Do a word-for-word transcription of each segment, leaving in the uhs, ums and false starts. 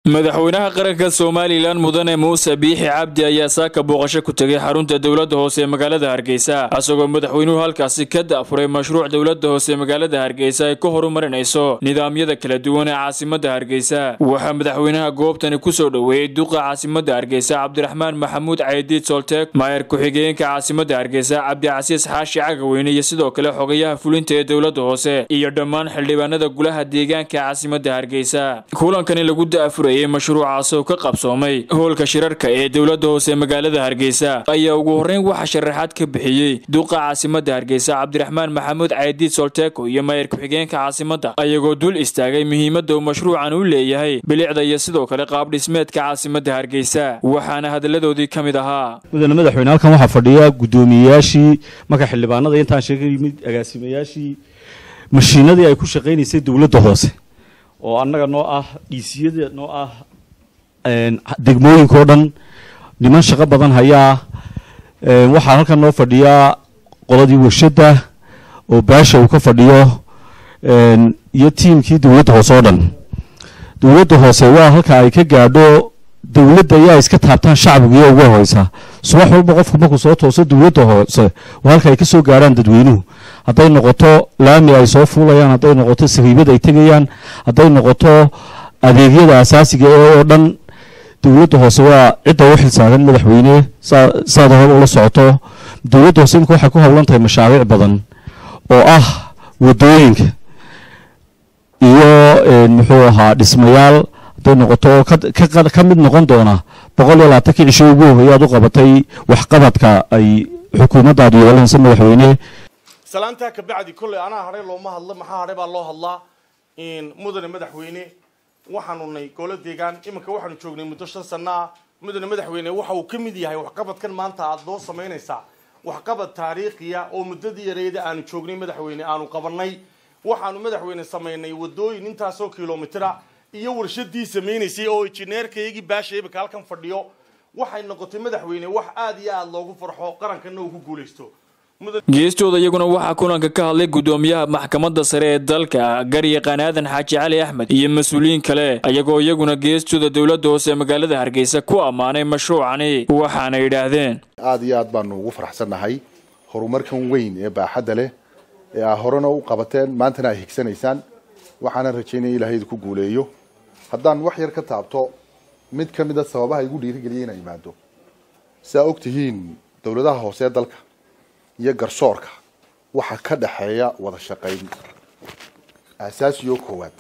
madaxweynaha qaranka Soomaaliland mudane Muuse Biixi Cabdi ayaa saaka booqasho ku tagay xarunta dawladda hoose ee magaalada Hargeysa asagoo madaxweynuhu halkaasi ka daafuray mashruuc dawladda hoose ee magaalada Hargeysa ay ku horumarinayso nidaamyada kala duwan ee caasimadda Hargeysa waxa madaxweynaha goobtani ku soo dhaweeyay duqa caasimadda Hargeysa Cabdiraxmaan Maxamuud Caydiid Solteek maayir ku-xigeenka caasimadda Hargeysa Cabdicasiis Xaashi Cagaweyne iyo sidoo kale xogayaha fulinta ee dawladda hoose iyo dhammaan xildhibaanada golaha deegaanka caasimadda Hargeysa kulankani lagu daafuray mashruucaas oo ka qabsoomay hoolka shirarka ee dawladda hoose magaalada Hargeysa ayaa ugu horeyn waxa sharaxaad ka bixiyay duqa caasimadda Hargeysa Cabdiraxmaan Maxamuud Caydiid Solteek iyo maayir ku-xigeenka caasimadda ayagoo dul istaagay muhiimadda uu mashruucan u leeyahay bilicda iyo sidoo kale qaab dhismeedka caasimadda Hargeysa waxaana hadaladoodii kamid ahaa mudane madaxweyne halkan waxa fadhiya gudoomiyaashii marka xildhibaanada intaan sheegay mid agaasimayaashii mashiinadii ay ku shaqeynaysay dawladda hoose oo annaga noo ah dhiisiyada noo ah degmooyinka oo dhan niman shaqo badan hayaa waxaa halkan noo fadhiyaa qoladii warshada oo baasha uu ka fadhiyo iyo tiimkii dawladda hoose oo dhan dawladda hoose waa halka ay ka gaadho dawladda ayaa iska taabtaan shacbiga ugu hoysa subax walba qofku markuu soo tooso dawladda hoose waa halka ay ka soo gaaraan dadweynuhu hadday noqoto laami ay soo fuulayaan hadday noqoto sariibad ay tegayaan hadday noqoto adeegyada asaasiga oo dhan dawladda hoose waa cidda u xilsaaran madaxweyne saada hor ula socoto dawladda hoose imika waxay ku howlan tahay mashaariic badan oo ah wadooyinka iyo muxuu ahaa dhismayaal hadday noqoto ka mid noqon doona boqol iyo labaatankii cisho ugu horeeyaad u qabatay waxqabadka ay xukuumaddaadu yeelanaysa madaxweyne salaanta ka bacdi kulay anaa haray looma hadlo maxaa haray baa loo hadlaa in mudane madaxweyne waxaanu nay golo deegaan iminka waxaanu joognay muddo shan sano ah mudane madaxweyne waxa uu ka mid yahay waxqabadkan maanta aad loo samaynaysaa waxqabad taariikhiya oo muddadii yareeda aanu joognay madaxweyne aanu qabanay waxaanu madaxweyne samaynay wadooyin intaasoo kilomitira iyo warshadii samaynaysay oo injineerkaygii baasha iminka halkan fadhiyo waxay noqotay madaxweyne wax aad iyo aad loogu farxo qarankana uu ku guulaysto geestooda iyaguna waxaa kulanka ka hadlay gudoomiyaha maxkamadda sare ee dalka garyaqaan aadan xaaji cali axmed iyo mas'uuliyiin kale ayagoo iyaguna geestooda dawladda hoose magaalada Hargeysa ku amaanay mashruucani waxaana yiraahdeen aad iyo aad baan ugu faraxsanahay horumarkan weyn ee baaxadda leh ee ah horena u qabateen maantana ay higsanaysaan waxaana rajaynayaa Ilaahay ku guuleeyo haddaan wax yar ka taabto mid ka mid ah sababaha igu dhiirigeliyay inay imaado saa ogtihiin dawladaha hoose ee dalka iyo garsoorka waxa ka dhaxeeya wada shaqayn asaasi oo koowaad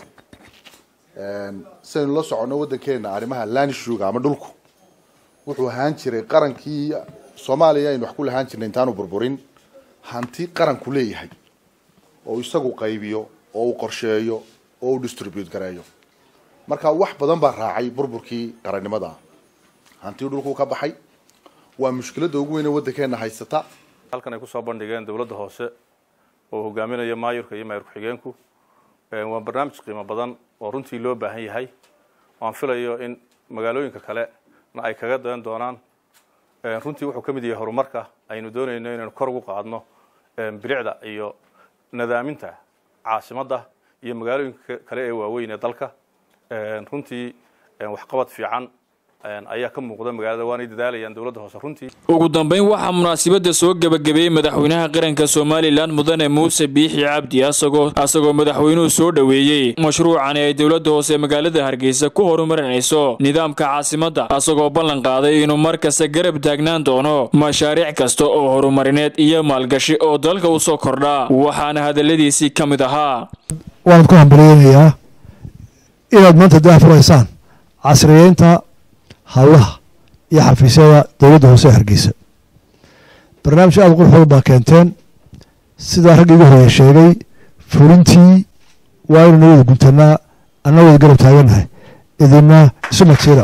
een saynu la socono wadankeena arrimaha land issue ama dhulku wuxuu ahaan jiray qarankii Soomaaliya in wax ku lahaan jirnay intaanu burburin hanti qaranku leeyahay oo isagu qaybiyo oo uu qorsheeyo oo uu distribute gareeyo marka wax badan baa raacay burburkii qarannimada hanti dhulku ka baxay waa mushkiladda ugu weyn ee wadankeena haysata halkan ay ku soo bandhigeen dawladda hoose oo hogaaminaya maayirka iyo maayir ku-xigeenku waa barnaamij qiimo badan oo runtii loo baahan yahay waan filayo in magaalooyinka kale na ay kaga dayan doonaan runtii wuxuu ka mid yahay horumarka aynu doonayno inaynu kor ugu qaadno bilicda iyo nadaaminta caasimadda iyo magaalooyinka kale ee waaweyn ee dalka runtii waxqabad fiican ayaa ka muuqda magaalada waana dadaalayaan dawladda hoose runtii ugu dambeyn waxa munaasabada soo gabagabeeyay madaxweynaha qaranka Soomaaliland mudane Muuse Biixi Cabdi asagoo asagoo madaxweynuhu soo dhaweeyay mashruucan ay dawladda hoose magaalada Hargeysa ku horumarinayso nidaamka caasimadda asagoo ballan qaaday inuu markasta garab taagnaan doono mashaariic kasta oo horumarineed iyo maalgashi oo dalka u soo kordha waxaana hadaladiisii kamid ahaa waan ku hambalyeeyaa inaad maanta daafuraysaan casriyeynta hawlaha iyo xafiisyada dawladda hoose Hargeysa barnaamij aad qurux baa keenteen sida rag igu horeeyay sheegay fulintii waa inuu nabad guntanaa annagoo garab taaganahay idina isu magsira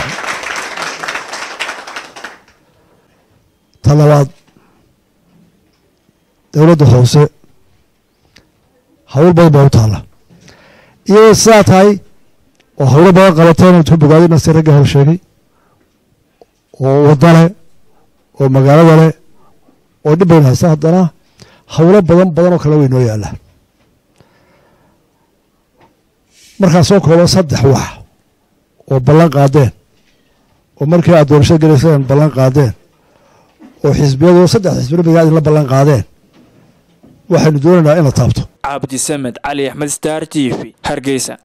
talabaad dawladda hoose hawl badan baa u taala iyo saa tahay oo hawlo badan qabateen intuu bogaadina si ragga hor sheegay oo wadale oo magaalada leh oo dhib badan haysta haddana hawlo badan badan oo kale way noo yaalaan markaa soo koobo saddex wax oo ballan qaadeen oo markii aad doorashada gelayseen ballan qaadeen oo xisbiyadu saddex xisbi rabbiga idinla ballan qaadeen waxaynu doonaynaa in la taabto cabdi samed cali axmed star t v hargeysa